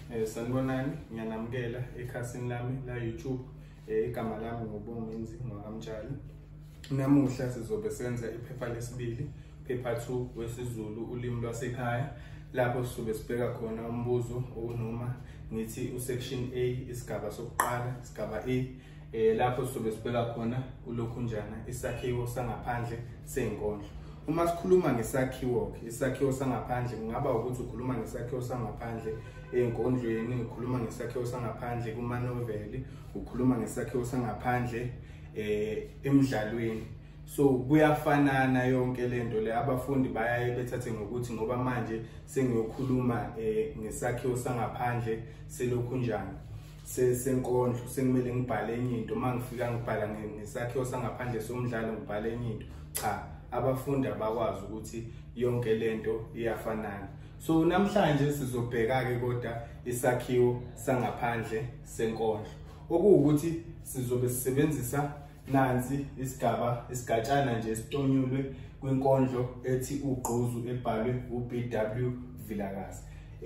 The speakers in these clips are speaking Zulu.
Sanibonani, ngiyanamukela ekhasini lami la YouTube. Igama lami nguBonginzi Ngwakamtshali. Namuhla sizobe senza iphepha lesibili, paper 2 wesiZulu ulimi lwasekhaya. Lapho sizobe sibheka khona umbuzo onoma ngithi usection A isigaba sokuqala, isigaba A. Lapho sizobe sibheka khona ulokhunjana isakhiwo sangaphandle senkondlo. Uma sikhuluma ngesakhiwo, isakhiwo sangaphandle kungaba ukuthi ukhuluma ngesakhiwo sangaphandle enkondlweni, ukhuluma ngesakhiwo sangaphandle kumanoveli, ukhuluma ngesakhiwo sangaphandle emidlalweni. So kuyafanana yonke lento le. Abafundi bayaye bethathe ngokuthi ngoba manje sengiyokhuluma ngesakhiwo sangaphandle selokhunjana senkondlo, sekumele ngibhale enye into. Mangifika ngibhala ngesakhiwo sangaphandle somdlalo ngibhale enye into. Cha, abafundi abakwazi ukuthi yonke lento iyafanana. So namhlanje sizobheka ke kodwa isakhiwo sangaphandle senkondlo, okuwukuthi sizobe sisebenzisa nansi isigatshana nje esitonyulwe kwinkondlo ethi ugqozu ebhalwe uBW Vilakazi.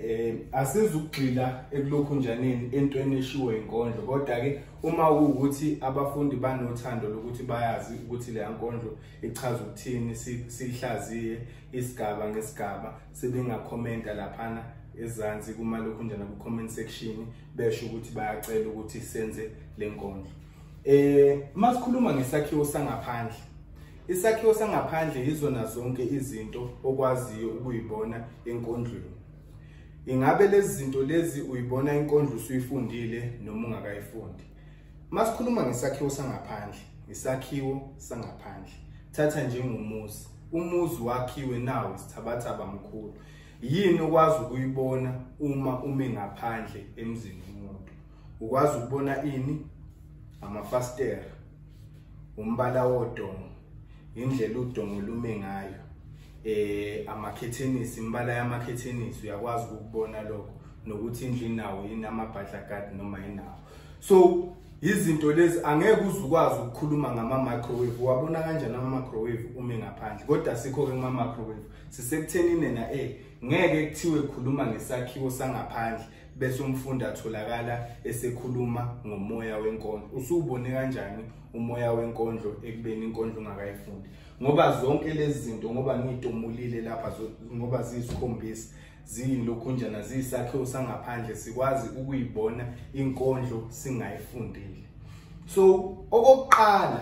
Asizugxila ekulokhunjaneni entweni eshiwo inkondlo, kodwa ke uma ukuthi abafundi banothando lokuthi bayazi ukuthi le nkondlo ichaza ukuthini, sihlaziye isigaba ngesigaba, sebengakhomenta laphana ezansi kuma lokhunjana ku comment section besho ukuthi bayacela ukuthi senze le nkondlo. Masikhuluma ngesakhiwo sangaphandle, isakhiwo sangaphandle izona zonke izinto okwaziyo ukuyibona enkondlweni. Ingabe lezi zinto lezi uyibona inkondlo usuyifundile noma ungakayifundi. Masikhuluma ngesakhiwo sangaphandle, isakhiwo sangaphandle thatha njengomuzi. Umuzi wakhiwe nawo isithabathaba mkhulu. Yini okwazi ukuyibona uma ume ngaphandle emzini womuntu? Ukwazi ukubona ini? Amafastera, umbala wodongo, indlela udongo lume ngayo, amakhethenisi, imbala yamakhethenisi uyakwazi ukubona lokho, nokuthi indlu inawo yini amabhadlakati noma inawo. So izinto lezi angeke uzukwazi ukukhuluma ngama-microwave. Wabona kanjani ama-microwave ume ngaphandle? Kodwa sikho ke ngama-microwave sisekuthenini na ngeke kuthiwe khuluma ngesakhiwo sangaphandle bese umfundi atholakala esekhuluma ngomoya wenkondlo. Usubone kanjani umoya wenkondlo ekubeni inkondlo ungakayifundi? Ngoba zonke lezi zinto ngoba ngitomulile lapha, ngoba ziyisikhombisa, ziyilokhunjana, ziyisakhiwo sangaphandle, sikwazi ukuyibona inkondlo singayifundile. So okokuqala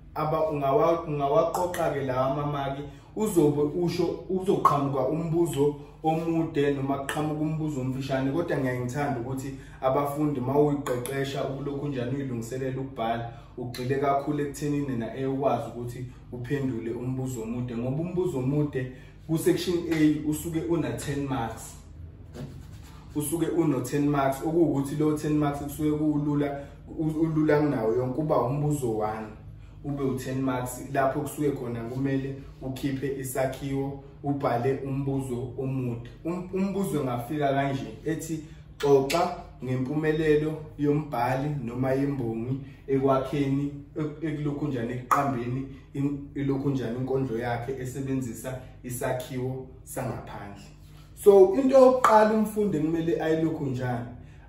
ungawaqoqa ke lawa amamaki, uzobe uzoqhamuka umbuzo omude noma kuqhamuka umbuzo omfishane. Kodwa ngiyangithanda ukuthi abafundi mawuyiqeqesha ukulokhunjana uyilungiselela ukubhala, ugxile kakhulu ekuthenini na ekwazi ukuthi uphendule umbuzo omude, ngoba umbuzo omude ku section A usuke una 10 marks. Usuke uno 10 marks, okuwukuthi lo 10 marks kusuke ulula kunawo yonke. Kuba umbuzo 1 ube u10 marks, lapho kusuke khona kumele ukhiphe isakhiwo, ubhale umbuzo omude. Umbuzo ungafika kanje ethi xoxa ngempumelelo yombhali noma yembongi ekwakheni ekulokhunjana ekuqambeni ilokhunjana inkondlo yakhe esebenzisa isakhiwo sangaphandle. So into yokuqala umfundi kumele ayilokhunjana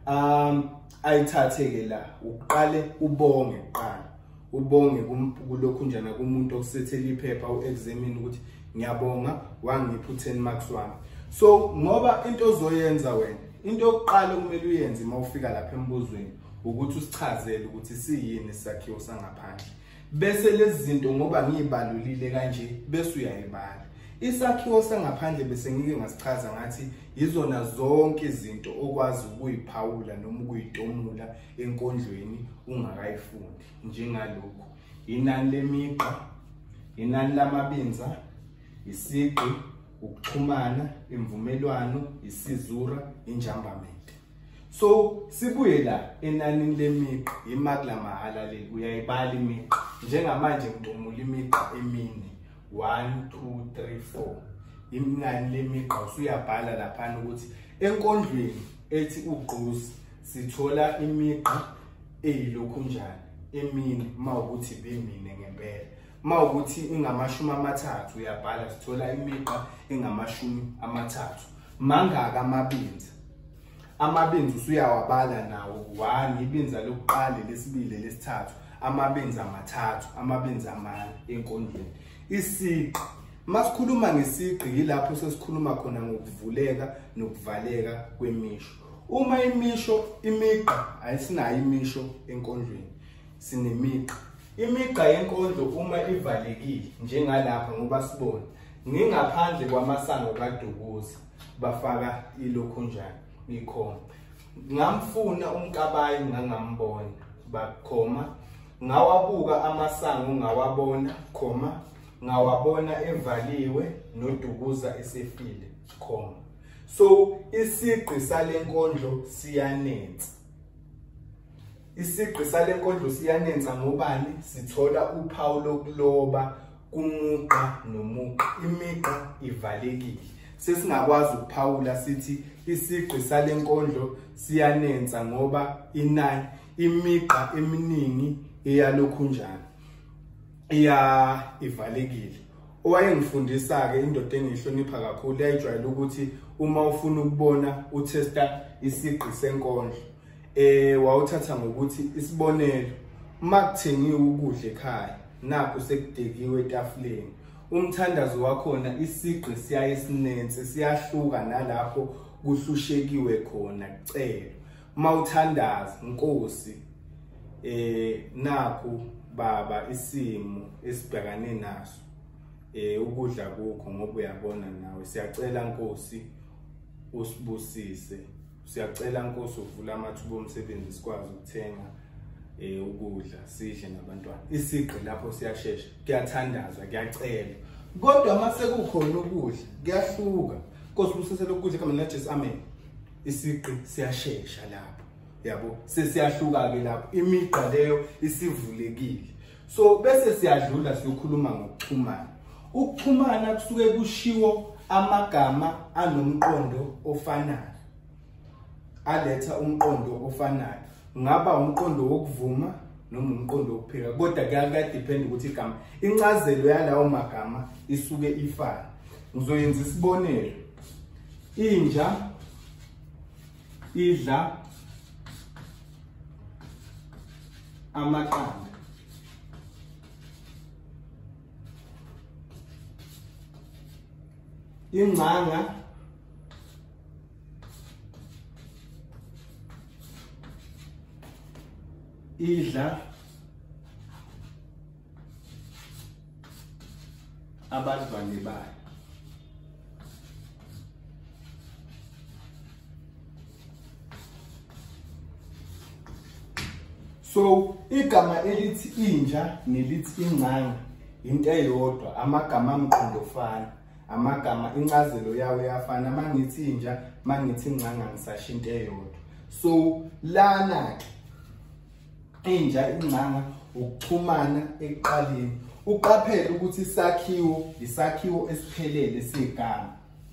ayithathe ke la, uqale ubonge kuqala. Ubonge kulokhunjana kumuntu okusethela iphepha u-examine ukuthi ngiyabonga wangipha u10 marks wami. So ngoba into ozoyenza wena, into yokuqala kumele uyenze uma ufika lapha embuzweni ukuthi usichazele ukuthi siyini isakhiwo sangaphandle. Bese lezi zinto ngoba ngiyibalulile kanje bese uyayibala. Isakhiwo sangaphandle bese ngike ngasichaza ngathi izona zonke izinto okwazi ukuyiphawula noma ukuyitomula enkondlweni ungakayifundi, njengalokhu: inani lemigqa, inani lamabinza, isiqi, ukuxhumana, imvumelwano, isizura, injambamente. So sibuye la enanini lemigqa, imaki lamahala le uyayibala imigqa. Njengamanje ngitomula imigqa emine, 1 2 3 4. Inani lemigqa usuyabhala lapha ukuthi enkondlweni ethi ugqozi sithola imigqa eyilokhunjana emine, mawukuthi bemine ngempela. Mawukuthi ingamashumi amathathu uyabhala sithola imigqa engamashumi amathathu. Mangaka amabinza? amabinza usuyawabala nawo 1 ibinza lokuqala lesibili lesithathu amabinza amathathu amabinza amane enkondlweni. Isiqi masikhuluma ngesiqi yilapho sesikhuluma khona ngokuvuleka nokuvaleka kwemisho. Uma imigqa ayisinayo imisho enkondlweni sinemigqa. Imigqa yenkondlo uma ivalekile njengalapha ngoba sibona ngingaphandle kwamasango kaDukuza bafaka ilokhunjana ikhoma. Ngamfuna uMkabayi ngangambona bakhoma. Ngawabuka amasango ngawabona khoma. Ngawabona evaliwe noDukuza esefile khoma. So isiqi salenkondlo siyanensa. Isiqi salenkondlo siyanensa ngobani? Sithola uphawu lokuloba kumugqa nomugqa. Imigqa ivalekile. Sesingakwazi ukuphawula sithi isiqi salenkondlo siyanensa ngoba inani imigqa eminingi eyalokhunjana ivalekile. Owayengifundisa ke indoda engihlonipha kakhulu yayijwayele ukuthi uma ufuna ukubona utesta isiqi senkondlo wawuthatha ngokuthi isibonelo makuthengiwe ukudla ekhaya nakho sekudekiwe etafuleni umthandazo wakhona isiqi siyaye sinense siyahluka nalapho kuhlushekiwe khona kucelo mawuthandaza Nkosi nakho baba isimo esibhekane naso ukudla kukho ngoba uyabona nawe siyacela Nkosi usibusise siyacela Nkosi uvula amathuba omsebenzi sikwazi ukuthenga ukudla sidle nabantwana. Isiqi lapho siyashesha kuyathandaza kuyacela kodwa mase kukhona ukudla kuyahluka Nkosi ubusise lokudla kama naJesu amen. Isiqi siyashesha lapho yabo sesiyahluka ke lapho imigqa leyo isivulekile. So bese siyadlula siyokhuluma ngokuxhumana. Ukuxhumana kusuke kushiwo amagama anomqondo ofanayo aletha umqondo ofanayo ngaba umqondo wokuvuma noma umqondo wokuphika kodwa kuyadepend ukuthi igama incazelo yalawo magama isuke ifana. Ngizoyenza isibonelo inja idla amaqanda ingcanga idla abadlwane bayo. So igama elithi inja nelithi ingcanga into eyodwa amagama amqondo ofana amagama incazelo yawo yafana mangithi inja mangithi ingcanga ngisasho into eyodwa. So lana inja ingcanga ukuxhumana eqaleni uqaphele ukuthi isakhiwo esiphelele segama.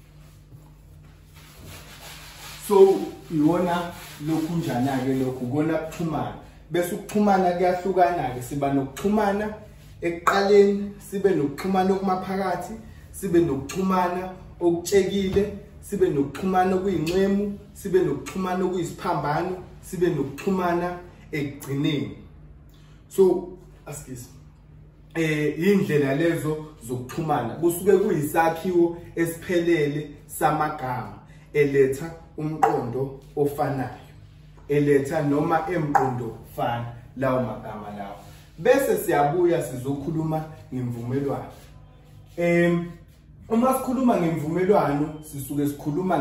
So iwona lokhunjana ke lokhu kona kuxhumana bese ukuxhumana kuyahlukana ke siba nokuxhumana ekuqaleni sibe nokuxhumana okumaphakathi sibe nokuxhumana okutshekile sibe nokuxhumana okuyinxemu sibe nokuxhumana okuyisiphambano sibe nokuxhumana ekugcineni. So askisi indlela lezo zokuxhumana kusuke kuyisakhiwo esiphelele samagama eletha umqondo ofanayo eletha noma emqondo fana lawo magama lawo. Bese siyabuya sizokhuluma ngemvumelwano. Uma sikhuluma ngemvumelwano sisuke sikhuluma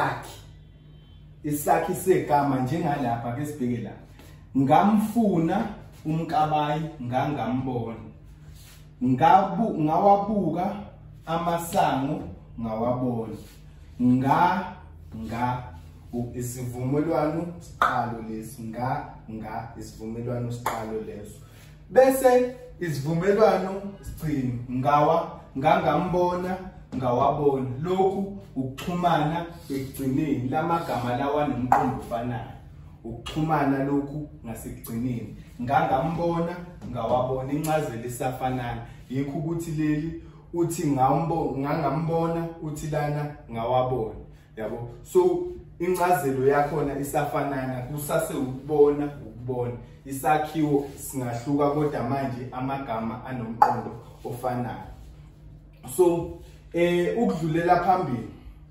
isakhi segama njengalapha ke sibheke la ngamfuna uMkabayi ngangambona ngawabuka amasango ngawabona isivumelwano siqalo lesi isivumelwano siqalo leso bese isivumelwano sigcina ngangambona ngawabona. Lokhu ukuxhumana ekugcineni lamagama lawa nomqondo ofanayo ukuxhumana lokhu ngasekugcineni ngangambona ngawabona incazelo isafanana yikho ukuthi leli uthi ngangambona uthi lana ngawabona yabo. So incazelo yakhona isafanana, kusase ukubona isakhiwo singahluka kodwa manje amagama anomqondo ofanayo. So ukudlulela phambili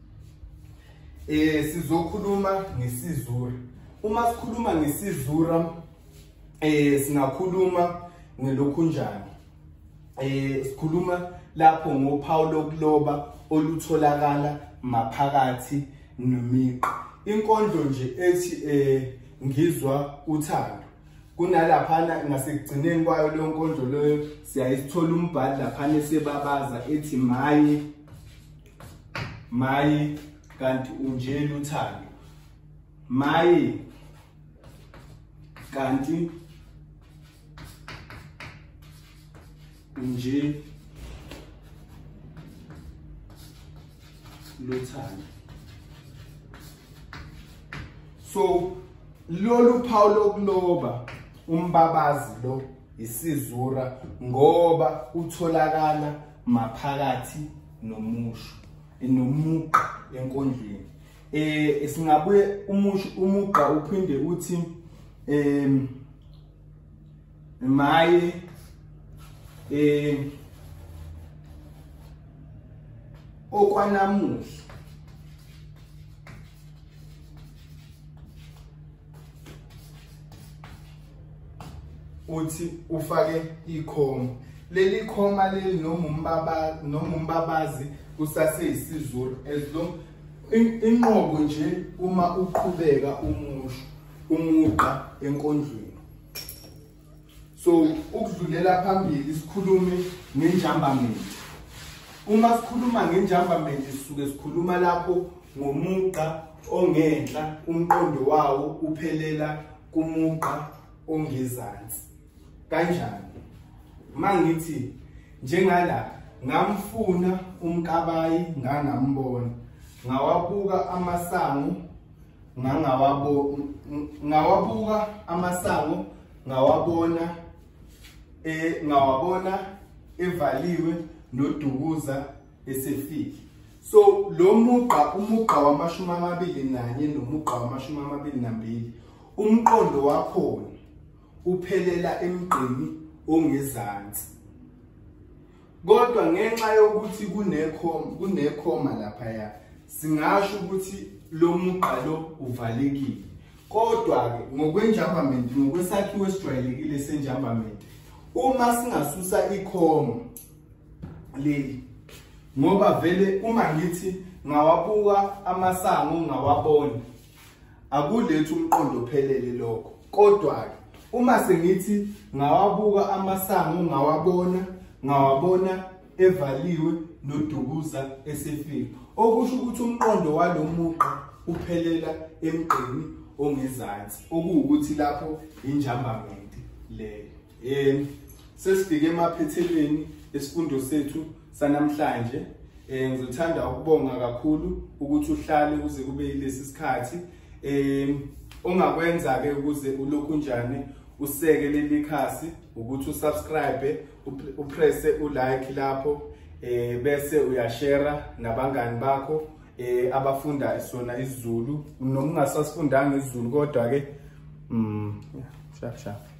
sizokhuluma ngesizura. Uma sikhuluma ngesizura singakhuluma ngelokhunjani. Sikhuluma lapho ngophawu lokuloba olutholakala maphakathi nomigqa. Inkondlo nje ethi ngizwa uthando. Kunalaphana ngasekugcineni kwayo leyo nkondlo leyo siyayithola umbhali laphana esebabaza ethi maye kanti unjela uthando. Maye kanti unje luthando. So lolu phawu lokuloba umbabazi lo isizura ngoba utholakala maphakathi nomusho nomugqa enkondlweni. Singabuye umugqa uphinde uthi maye okwanamuhla uthi ufake ikhoma. Leli khoma leli noma umbabazi kusase isizulu inqobo nje uma uqhubeka umugqa enkondlweni. So ukudlulela phambili sikhulume ngenjambamenti. Uma sikhuluma ngenjambamenti sisuke sikhuluma lapho ngomugqa ongenhla umqondo wawo uphelela kumugqa ongezansi. Kanjani? Mangithi njengala ngamfuna uMkabayi ngangambona, ngawabuka amasango ngawabona evaliwe nodukuza esefile. So lo umugqa wama-21 nomugqa wama-22 umqondo wakhona uphelela emgqeni ongezansi. Kodwa ngenxa yokuthi kunekhoma lapha singasho ukuthi lo mugqa lo uvalekile. Kodwa ke ngokwenjambamenti ngokwesakhiwo esijwayelekile senjambamenti uma singasusa ikhoma leli ngoba vele uma ngithi ngawabuka amasango ngawabona akulethu umqondo ophelele lokho. Kodwa ke uma sengithi ngawabuka amasango ngawabona evaliwe nodukuza esefile, okusho ukuthi umqondo walomugqa uphelela emgqeni ongezansi, okuwukuthi lapho injambamenti leyo. Sesifike emaphethelweni esifundo sethu sanamhlanje. Ngizothanda ukubonga kakhulu ukuthi uhlale kuze kube yilesi sikhathi. Ongakwenza ke ukuze ulokhunjani useke leli khasi ukuthi usubscribe, upresse ulike lapho, bese uyashare nabangani bakho abafunda sona isiZulu noma ungasasifundanga isiZulu kodwa ke sharp